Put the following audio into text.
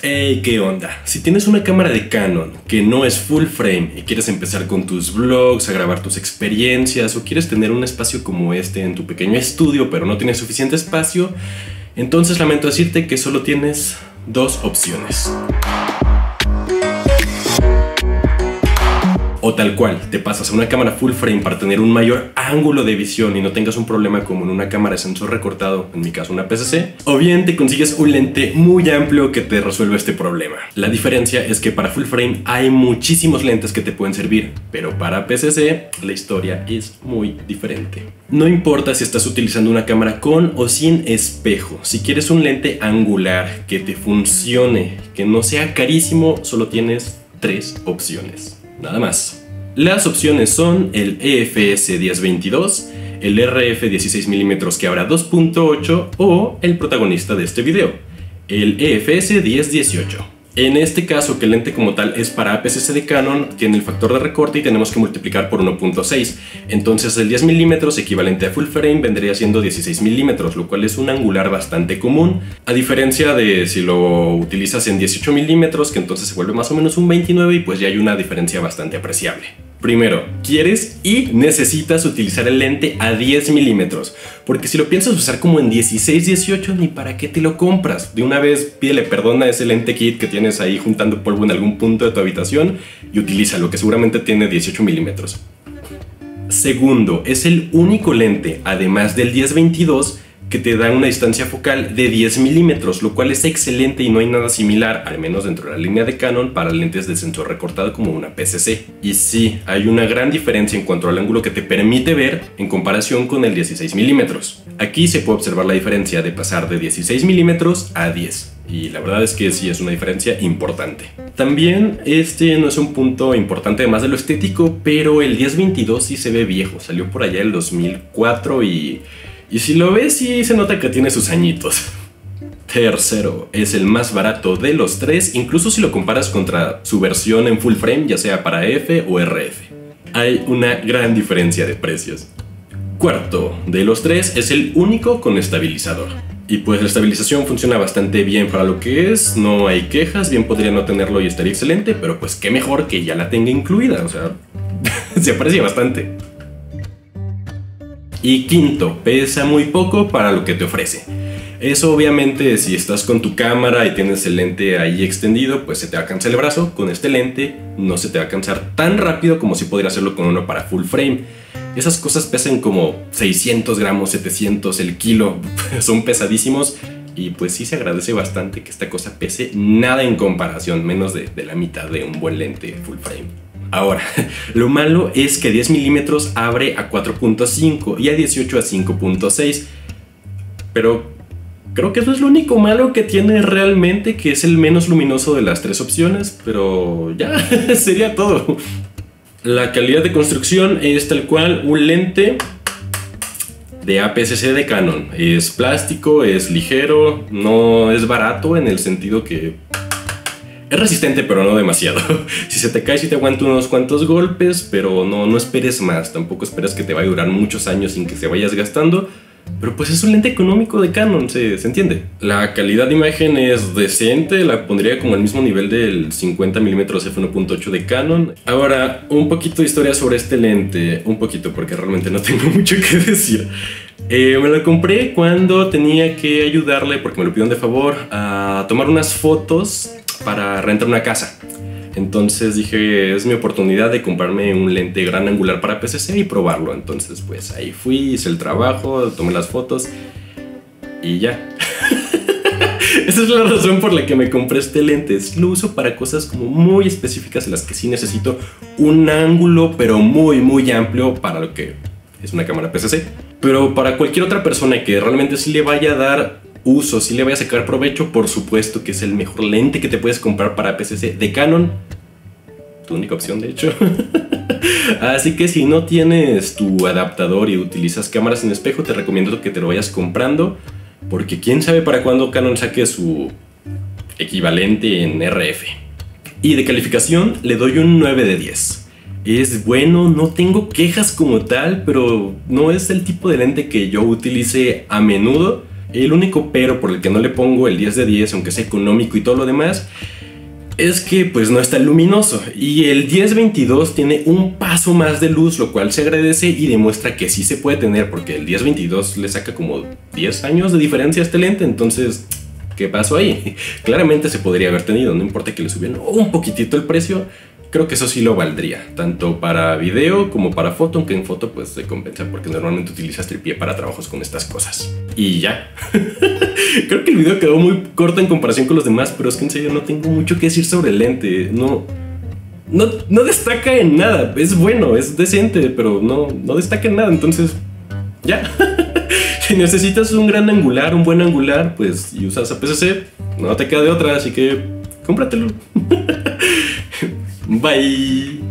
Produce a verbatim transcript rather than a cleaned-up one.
Hey, ¿qué onda? Si tienes una cámara de Canon que no es full frame y quieres empezar con tus vlogs, a grabar tus experiencias o quieres tener un espacio como este en tu pequeño estudio pero no tienes suficiente espacio, entonces lamento decirte que solo tienes dos opciones. O tal cual, te pasas a una cámara full frame para tener un mayor ángulo de visión y no tengas un problema como en una cámara de sensor recortado, en mi caso una P C C, o bien te consigues un lente muy amplio que te resuelve este problema. La diferencia es que para full frame hay muchísimos lentes que te pueden servir, pero para P C C la historia es muy diferente. No importa si estás utilizando una cámara con o sin espejo, si quieres un lente angular que te funcione, que no sea carísimo, solo tienes tres opciones. Nada más. Las opciones son el E F S diez veintidós, el R F dieciséis milímetros que habrá dos punto ocho o el protagonista de este video, el E F S diez dieciocho. En este caso, que el lente como tal es para A P S C de Canon, tiene el factor de recorte y tenemos que multiplicar por uno punto seis. Entonces el diez milímetros equivalente a full frame vendría siendo dieciséis milímetros, lo cual es un angular bastante común. A diferencia de si lo utilizas en dieciocho milímetros, que entonces se vuelve más o menos un veintinueve y pues ya hay una diferencia bastante apreciable. Primero, quieres y necesitas utilizar el lente a diez milímetros, porque si lo piensas usar como en dieciséis dieciocho, ni para qué te lo compras. De una vez pídele perdón a ese lente kit que tienes ahí juntando polvo en algún punto de tu habitación y utilízalo, que seguramente tiene dieciocho milímetros. Segundo, es el único lente, además del diez veintidós, que te da una distancia focal de diez milímetros, lo cual es excelente y no hay nada similar, al menos dentro de la línea de Canon, para lentes de sensor recortado como una P C C. Y sí, hay una gran diferencia en cuanto al ángulo que te permite ver en comparación con el dieciséis milímetros. Aquí se puede observar la diferencia de pasar de dieciséis milímetros a diez. Y la verdad es que sí es una diferencia importante. También este no es un punto importante además de lo estético, pero el diez veintidós sí se ve viejo, salió por allá el dos mil cuatro y... Y si lo ves, sí se nota que tiene sus añitos. Tercero, es el más barato de los tres, incluso si lo comparas contra su versión en full frame, ya sea para F o R F. Hay una gran diferencia de precios. Cuarto, de los tres, es el único con estabilizador. Y pues la estabilización funciona bastante bien para lo que es, no hay quejas, bien podría no tenerlo y estaría excelente, pero pues qué mejor que ya la tenga incluida, o sea, se aprecia bastante. Y quinto, pesa muy poco para lo que te ofrece. Eso obviamente si estás con tu cámara y tienes el lente ahí extendido, pues se te va a cansar el brazo. Con este lente no se te va a cansar tan rápido como si podría hacerlo con uno para full frame. Esas cosas pesan como seiscientos gramos, setecientos, el kilo, son pesadísimos. Y pues sí se agradece bastante que esta cosa pese nada en comparación, menos de, de la mitad de un buen lente full frame. Ahora, lo malo es que diez milímetros abre a cuatro punto cinco y a dieciocho a cinco punto seis. Pero creo que eso es lo único malo que tiene realmente, que es el menos luminoso de las tres opciones. Pero ya, sería todo. La calidad de construcción es tal cual un lente de A P S C de Canon. Es plástico, es ligero, no es barato en el sentido que... es resistente, pero no demasiado. Si se te cae, sí te aguanta unos cuantos golpes, pero no, no esperes más. Tampoco esperes que te vaya a durar muchos años sin que se vaya desgastando. Pero pues es un lente económico de Canon, se, se entiende. La calidad de imagen es decente, la pondría como al mismo nivel del cincuenta milímetros f uno punto ocho de Canon. Ahora, un poquito de historia sobre este lente. Un poquito, porque realmente no tengo mucho que decir. Eh, me lo compré cuando tenía que ayudarle, porque me lo pidieron de favor, a tomar unas fotos para rentar una casa. Entonces dije, es mi oportunidad de comprarme un lente gran angular para P C C y probarlo. Entonces pues ahí fui, hice el trabajo, tomé las fotos y ya. Esa es la razón por la que me compré este lente. Lo uso para cosas como muy específicas en las que sí necesito un ángulo pero muy muy amplio para lo que es una cámara P C C. Pero para cualquier otra persona que realmente sí le vaya a dar uso, si le voy a sacar provecho, por supuesto que es el mejor lente que te puedes comprar para P C C de Canon. Tu única opción, de hecho. Así que si no tienes tu adaptador y utilizas cámaras en espejo, te recomiendo que te lo vayas comprando, porque quién sabe para cuándo Canon saque su equivalente en R F. Y de calificación le doy un nueve de diez. Es bueno, no tengo quejas como tal, pero no es el tipo de lente que yo utilice a menudo. El único pero por el que no le pongo el diez de diez, aunque sea económico y todo lo demás, es que pues no está luminoso. Y el diez veintidós tiene un paso más de luz, lo cual se agradece y demuestra que sí se puede tener, porque el diez veintidós le saca como diez años de diferencia a este lente. Entonces, ¿qué pasó ahí? Claramente se podría haber tenido, no importa que le subieran un poquitito el precio. Creo que eso sí lo valdría, tanto para video como para foto, aunque en foto pues se compensa porque normalmente utilizas tripié para trabajos con estas cosas. Y ya. Creo que el video quedó muy corto en comparación con los demás, pero es que en serio no tengo mucho que decir sobre el lente. No, no, no destaca en nada. Es bueno, es decente, pero no, no destaca en nada, entonces ya. Si necesitas un gran angular, un buen angular, pues y usas A P S C, no te queda de otra, así que cómpratelo. Bye.